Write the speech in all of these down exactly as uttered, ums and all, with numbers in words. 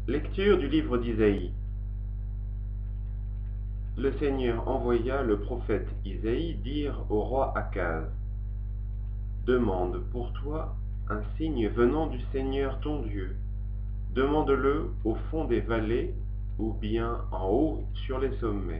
Lecture du livre d'Isaïe. Le Seigneur envoya le prophète Isaïe dire au roi Akaz: Demande pour toi un signe venant du Seigneur ton Dieu. Demande-le au fond des vallées ou bien en haut sur les sommets.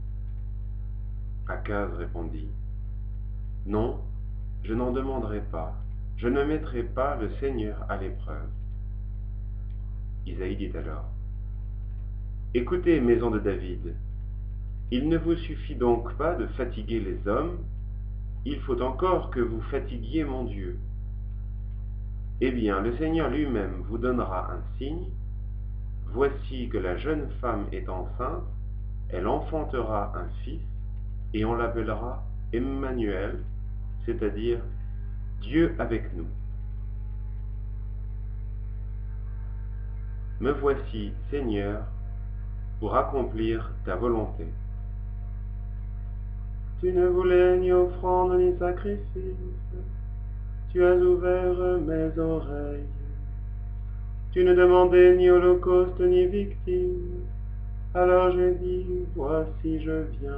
Akaz répondit: Non, je n'en demanderai pas. Je ne mettrai pas le Seigneur à l'épreuve. Isaïe dit alors: Écoutez, maison de David, il ne vous suffit donc pas de fatiguer les hommes, il faut encore que vous fatiguiez mon Dieu. Eh bien, le Seigneur lui-même vous donnera un signe. Voici que la jeune femme est enceinte, elle enfantera un fils, et on l'appellera Emmanuel, c'est-à-dire Dieu avec nous. Me voici, Seigneur, pour accomplir ta volonté. Tu ne voulais ni offrande ni sacrifice, tu as ouvert mes oreilles. Tu ne demandais ni holocauste ni victime, alors j'ai dit, voici je viens.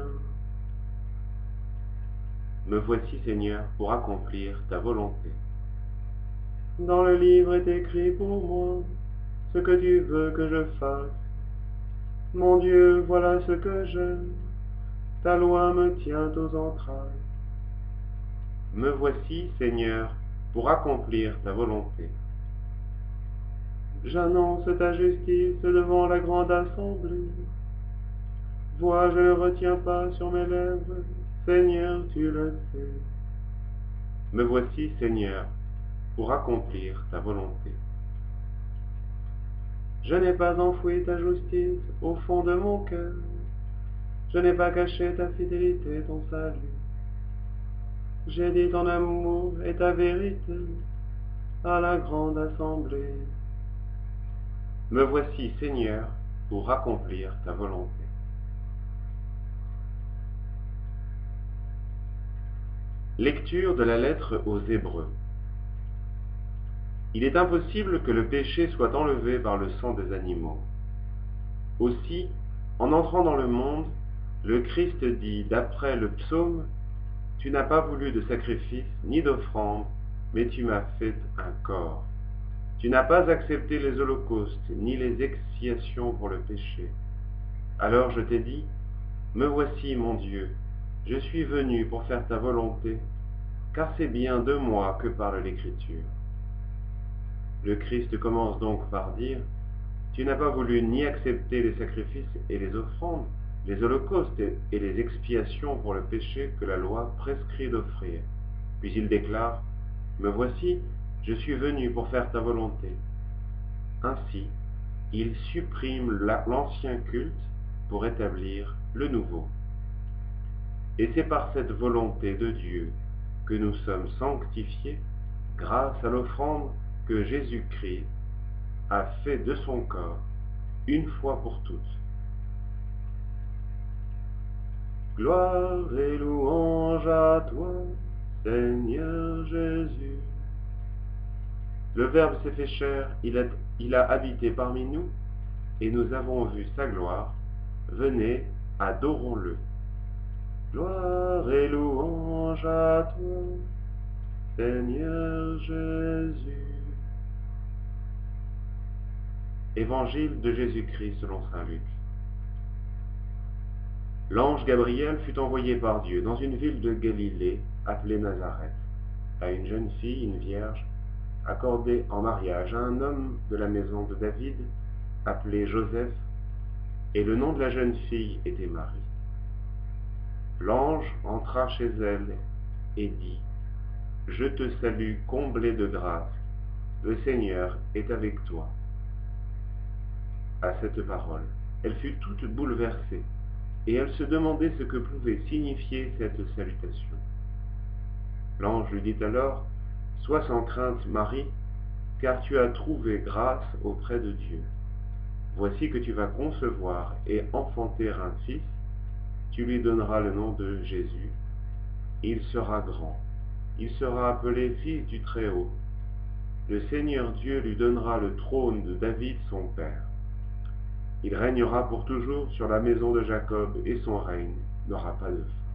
Me voici, Seigneur, pour accomplir ta volonté. Dans le livre est écrit pour moi ce que tu veux que je fasse. Mon Dieu, voilà ce que j'aime, ta loi me tient aux entrailles. Me voici, Seigneur, pour accomplir ta volonté. J'annonce ta justice devant la grande assemblée. Vois, je ne retiens pas sur mes lèvres, Seigneur, tu le sais. Me voici, Seigneur, pour accomplir ta volonté. Je n'ai pas enfoui ta justice au fond de mon cœur. Je n'ai pas caché ta fidélité, ton salut. J'ai dit ton amour et ta vérité à la grande assemblée. Me voici, Seigneur, pour accomplir ta volonté. Lecture de la lettre aux Hébreux. Il est impossible que le péché soit enlevé par le sang des animaux. Aussi, en entrant dans le monde, le Christ dit, d'après le psaume, « Tu n'as pas voulu de sacrifice ni d'offrande, mais tu m'as fait un corps. Tu n'as pas accepté les holocaustes ni les expiations pour le péché. Alors je t'ai dit, me voici mon Dieu, je suis venu pour faire ta volonté, car c'est bien de moi que parle l'Écriture. » Le Christ commence donc par dire, « Tu n'as pas voulu ni accepter les sacrifices et les offrandes, les holocaustes et les expiations pour le péché que la loi prescrit d'offrir. » Puis il déclare, « Me voici, je suis venu pour faire ta volonté. » Ainsi, il supprime l'ancien culte pour établir le nouveau. Et c'est par cette volonté de Dieu que nous sommes sanctifiés grâce à l'offrande que Jésus-Christ a fait de son corps une fois pour toutes. Gloire et louange à toi, Seigneur Jésus. Le Verbe s'est fait chair, il a, il a habité parmi nous, et nous avons vu sa gloire. Venez, adorons-le. Gloire et louange à toi, Seigneur Jésus. Évangile de Jésus-Christ selon saint Luc. L'ange Gabriel fut envoyé par Dieu dans une ville de Galilée appelée Nazareth, à une jeune fille, une vierge, accordée en mariage à un homme de la maison de David, appelé Joseph, et le nom de la jeune fille était Marie. L'ange entra chez elle et dit, « Je te salue, comblée de grâce, le Seigneur est avec toi. » À cette parole, elle fut toute bouleversée, et elle se demandait ce que pouvait signifier cette salutation. L'ange lui dit alors, « Sois sans crainte, Marie, car tu as trouvé grâce auprès de Dieu. Voici que tu vas concevoir et enfanter un fils, tu lui donneras le nom de Jésus. Il sera grand, il sera appelé Fils du Très-Haut. Le Seigneur Dieu lui donnera le trône de David son père. Il régnera pour toujours sur la maison de Jacob, et son règne n'aura pas de fin.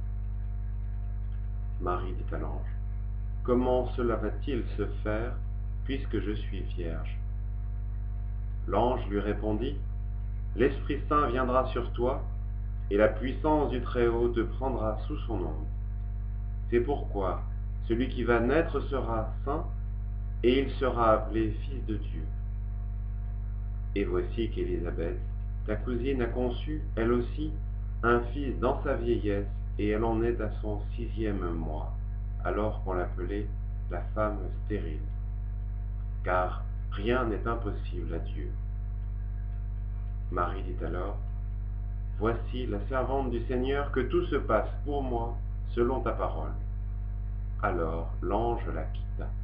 Marie dit à l'ange, « Comment cela va-t-il se faire, puisque je suis vierge ?» L'ange lui répondit, « L'Esprit Saint viendra sur toi, et la puissance du Très-Haut te prendra sous son ombre. C'est pourquoi celui qui va naître sera saint, et il sera appelé Fils de Dieu. Et voici qu'Élisabeth, ta cousine, a conçu, elle aussi, un fils dans sa vieillesse, et elle en est à son sixième mois, alors qu'on l'appelait la femme stérile. Car rien n'est impossible à Dieu. » Marie dit alors, « Voici la servante du Seigneur, que tout se passe pour moi selon ta parole. » Alors l'ange la quitta.